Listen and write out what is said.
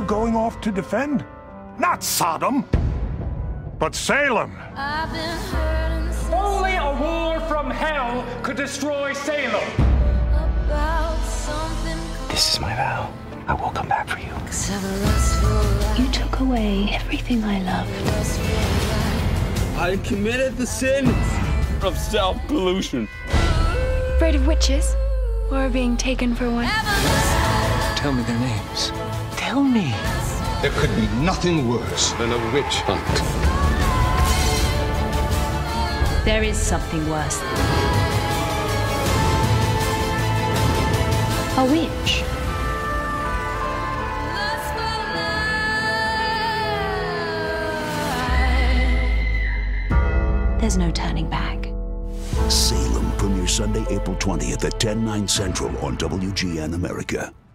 going off to defend? Not Sodom, but Salem. Only a war from hell could destroy Salem. This is my vow. I will come back for you. You took away everything I loved. I committed the sin of self-pollution. Afraid of witches? Or being taken for one? Tell me their names. Tell me. There could be nothing worse than a witch hunt. There is something worse. A witch. There's no turning back. Salem premieres Sunday, April 20th at 10, 9 Central on WGN America.